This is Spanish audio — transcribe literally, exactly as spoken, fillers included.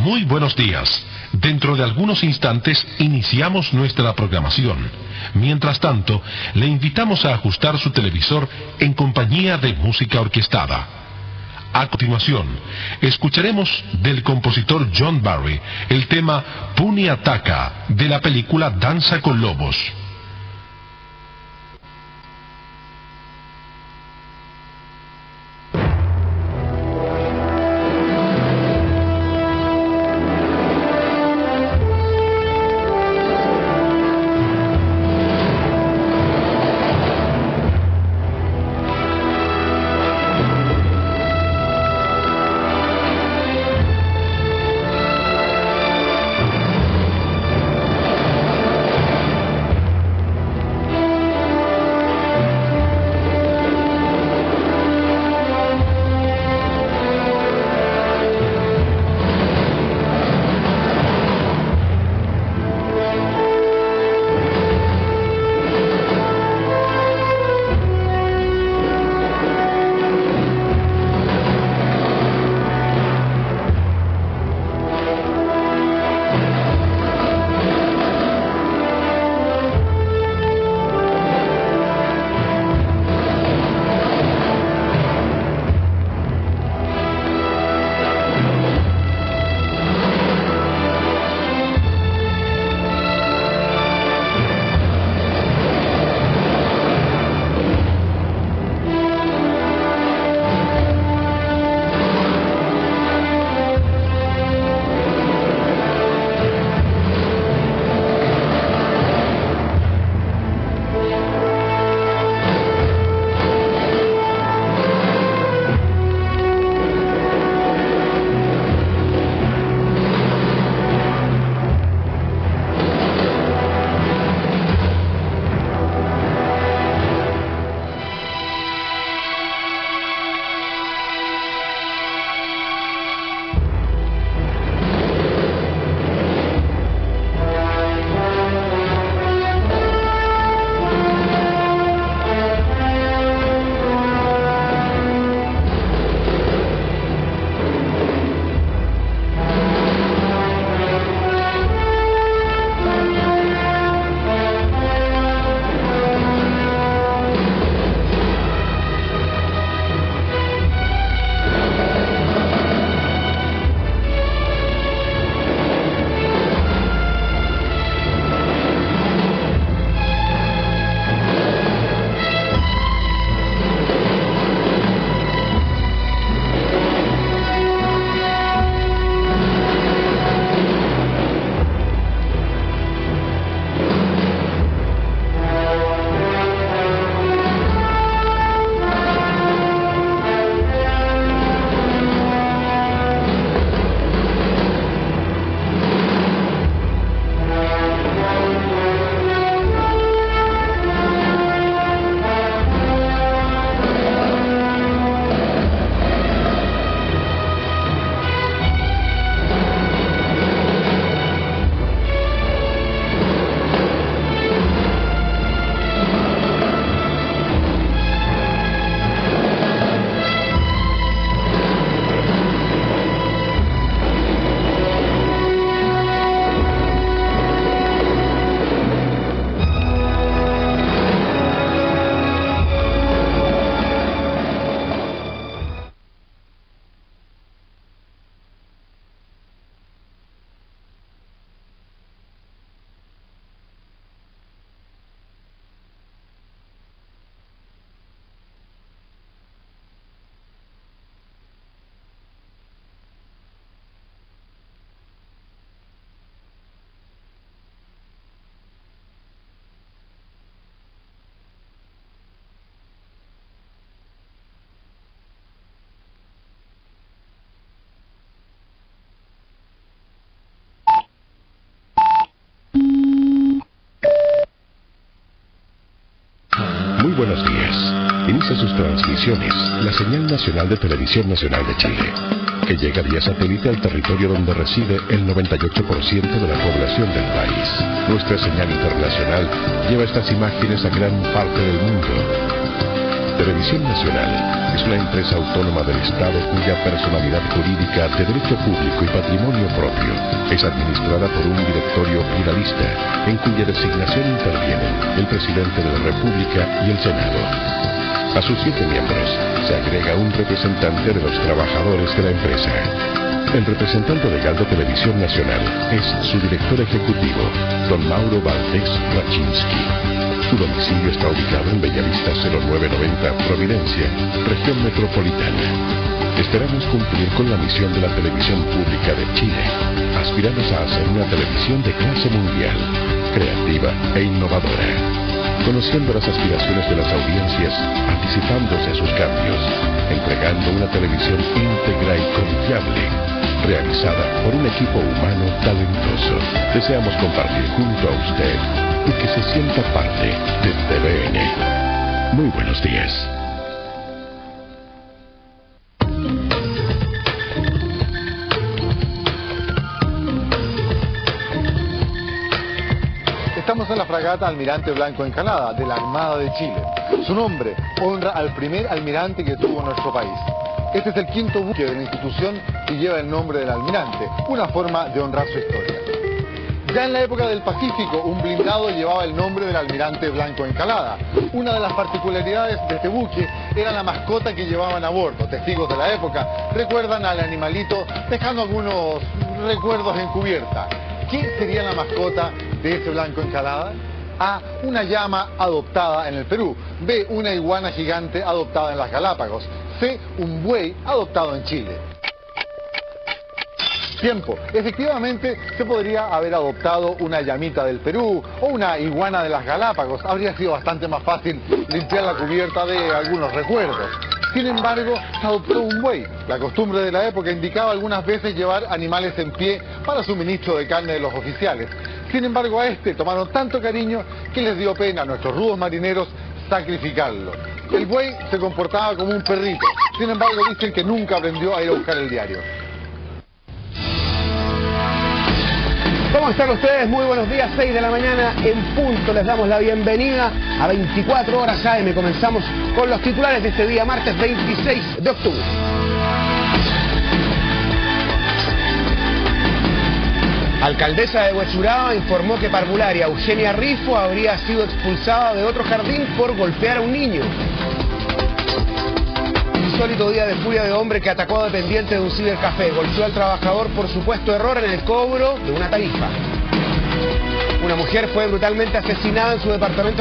Muy buenos días. Dentro de algunos instantes iniciamos nuestra programación. Mientras tanto, le invitamos a ajustar su televisor en compañía de música orquestada. A continuación, escucharemos del compositor John Barry el tema Puni Ataca de la película Danza con Lobos. Buenos días. Inicia sus transmisiones la señal nacional de Televisión Nacional de Chile, que llega vía satélite al territorio donde reside el noventa y ocho por ciento de la población del país. Nuestra señal internacional lleva estas imágenes a gran parte del mundo. Televisión Nacional es una empresa autónoma del Estado cuya personalidad jurídica de derecho público y patrimonio propio es administrada por un directorio pluralista en cuya designación intervienen el presidente de la República y el Senado. A sus siete miembros se agrega un representante de los trabajadores de la empresa. El representante legal de Televisión Nacional es su director ejecutivo, don Mauro Valdés Rachinsky. Su domicilio está ubicado en Bellavista cero nueve noventa, Providencia, región metropolitana. Esperamos cumplir con la misión de la televisión pública de Chile. Aspiramos a hacer una televisión de clase mundial, creativa e innovadora, conociendo las aspiraciones de las audiencias, anticipándose a sus cambios, entregando una televisión íntegra y confiable, realizada por un equipo humano talentoso. Deseamos compartir junto a usted y que se sienta parte de T V N. Muy buenos días. Estamos en la fragata Almirante Blanco Encalada, de la Armada de Chile. Su nombre honra al primer almirante que tuvo nuestro país. Este es el quinto buque de la institución que lleva el nombre del almirante, una forma de honrar su historia. Ya en la época del Pacífico, un blindado llevaba el nombre del Almirante Blanco Encalada. Una de las particularidades de este buque era la mascota que llevaban a bordo. Testigos de la época recuerdan al animalito dejando algunos recuerdos en cubierta. ¿Qué sería la mascota de ese Blanco Encalada? A. Una llama adoptada en el Perú. B. Una iguana gigante adoptada en las Galápagos. C. Un buey adoptado en Chile. Tiempo. Efectivamente, se podría haber adoptado una llamita del Perú o una iguana de las Galápagos. Habría sido bastante más fácil limpiar la cubierta de algunos recuerdos. Sin embargo, se adoptó un buey. La costumbre de la época indicaba algunas veces llevar animales en pie para suministro de carne de los oficiales. Sin embargo, a este tomaron tanto cariño que les dio pena a nuestros rudos marineros sacrificarlo. El buey se comportaba como un perrito. Sin embargo, dicen que nunca aprendió a ir a buscar el diario. ¿Cómo están ustedes? Muy buenos días, seis de la mañana en punto. Les damos la bienvenida a veinticuatro horas A M. Comenzamos con los titulares de este día, martes veintiséis de octubre. Alcaldesa de Huechuraba informó que parvularia Eugenia Rifo habría sido expulsada de otro jardín por golpear a un niño. Insólito día de furia de hombre que atacó a dependiente de un cibercafé. Golpeó al trabajador por supuesto error en el cobro de una tarifa. Una mujer fue brutalmente asesinada en su departamento